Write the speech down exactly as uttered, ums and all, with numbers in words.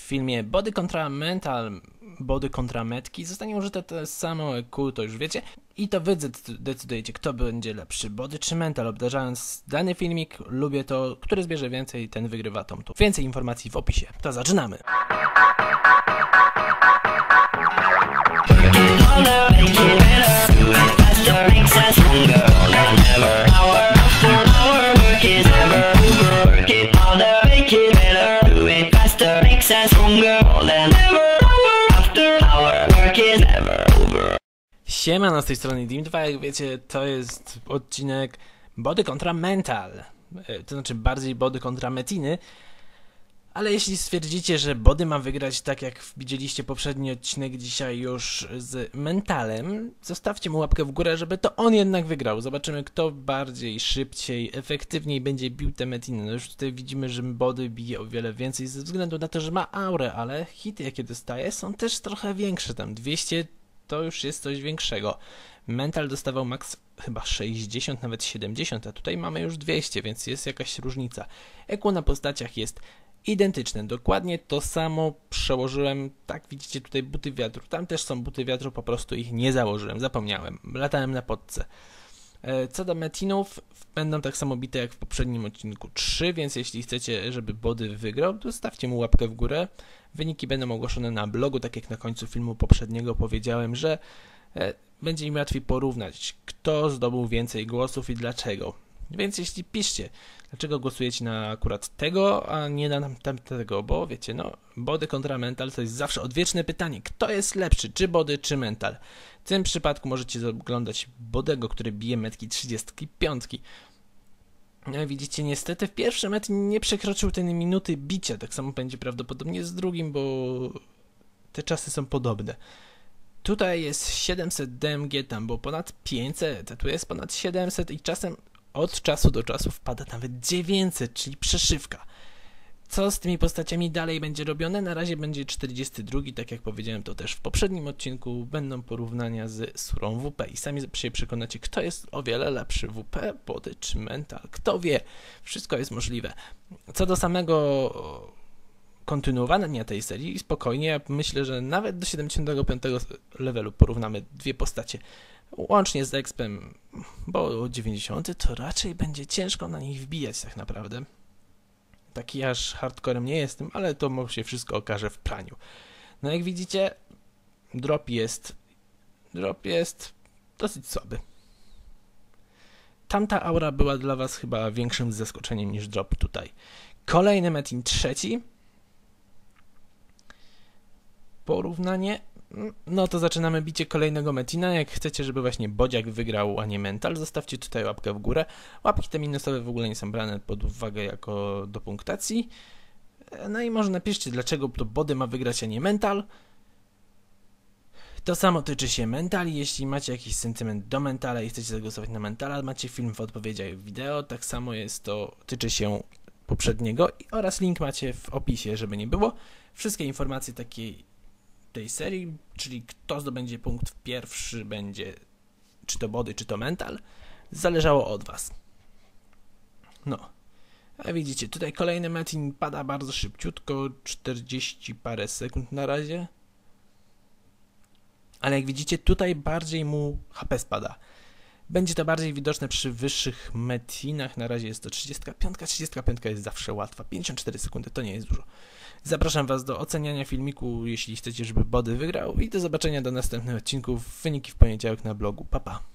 filmie Body kontra Mental, Body kontra Metki zostanie użyte to samo Q, to już wiecie. I to wy decydujecie, kto będzie lepszy, Body czy Mental. Obdarzając dany filmik, lubię to, który zbierze więcej, ten wygrywa tą tu. Więcej informacji w opisie. To zaczynamy! Siema, z tej strony Dim dwa, jak wiecie, to jest odcinek Body kontra Mental, to znaczy bardziej Body kontra Metiny, ale jeśli stwierdzicie, że Body ma wygrać tak jak widzieliście poprzedni odcinek dzisiaj już z Mentalem, zostawcie mu łapkę w górę, żeby to on jednak wygrał. Zobaczymy, kto bardziej, szybciej, efektywniej będzie bił te Metiny. No już tutaj widzimy, że Body bije o wiele więcej ze względu na to, że ma aurę, ale hity jakie dostaje są też trochę większe, tam dwieście to już jest coś większego. Mental dostawał max chyba sześćdziesiąt, nawet siedemdziesiąt, a tutaj mamy już dwieście, więc jest jakaś różnica. E Q na postaciach jest identyczne, dokładnie to samo przełożyłem, tak widzicie tutaj buty wiatru, tam też są buty wiatru, po prostu ich nie założyłem, zapomniałem, latałem na podce. Co do Metinów, będą tak samo bite jak w poprzednim odcinku trzy, więc jeśli chcecie, żeby Body wygrał, to stawcie mu łapkę w górę. Wyniki będą ogłoszone na blogu, tak jak na końcu filmu poprzedniego powiedziałem, że e, będzie im łatwiej porównać, kto zdobył więcej głosów i dlaczego. Więc jeśli piszcie, dlaczego głosujecie na akurat tego, a nie na tamtego, bo wiecie, no, Body kontra Mental to jest zawsze odwieczne pytanie, kto jest lepszy, czy Body, czy Mental. W tym przypadku możecie oglądać Bodego, który bije metki trzydzieści pięć. Jak widzicie, niestety w pierwszym metr nie przekroczył tej minuty bicia, tak samo będzie prawdopodobnie z drugim, bo te czasy są podobne. Tutaj jest siedemset D M G, tam było ponad pięćset, a tu jest ponad siedemset i czasem od czasu do czasu wpada nawet dziewięćset, czyli przeszywka. Co z tymi postaciami dalej będzie robione? Na razie będzie czterdziesty drugi, tak jak powiedziałem to też w poprzednim odcinku, będą porównania z surą W P i sami się przekonacie, kto jest o wiele lepszy, W P, Body czy Mental. Kto wie, wszystko jest możliwe. Co do samego kontynuowania tej serii, spokojnie, ja myślę, że nawet do siedemdziesiątego piątego levelu porównamy dwie postacie, łącznie z Expem, bo dziewięćdziesiąty to raczej będzie ciężko na nich wbijać tak naprawdę. Taki aż hardcorem nie jestem, ale to może się wszystko okaże w praniu. No jak widzicie, drop jest, drop jest dosyć słaby. Tamta aura była dla was chyba większym zaskoczeniem niż drop tutaj. Kolejny Metin trzeci. Porównanie. No to zaczynamy bicie kolejnego Metina. Jak chcecie, żeby właśnie Bodziak wygrał, a nie Mental, zostawcie tutaj łapkę w górę. Łapki te minusowe w ogóle nie są brane pod uwagę jako do punktacji. No i może napiszcie, dlaczego to Body ma wygrać, a nie Mental. To samo tyczy się Mentali. Jeśli macie jakiś sentyment do Mentala i chcecie zagłosować na Mentala, macie film w odpowiedziach wideo. Tak samo jest to, tyczy się poprzedniego oraz link macie w opisie, żeby nie było. Wszystkie informacje takiej tej serii, czyli kto zdobędzie punkt pierwszy, będzie czy to Body, czy to Mental, zależało od was. No, a widzicie, tutaj kolejny Metin pada bardzo szybciutko, czterdzieści parę sekund na razie, ale jak widzicie, tutaj bardziej mu H P spada. Będzie to bardziej widoczne przy wyższych Metinach, na razie jest to trzydzieści pięć, trzydzieści pięć jest zawsze łatwa, pięćdziesiąt cztery sekundy to nie jest dużo. Zapraszam was do oceniania filmiku, jeśli chcecie, żeby Body wygrał, i do zobaczenia do następnych odcinków, wyniki w poniedziałek na blogu, pa pa!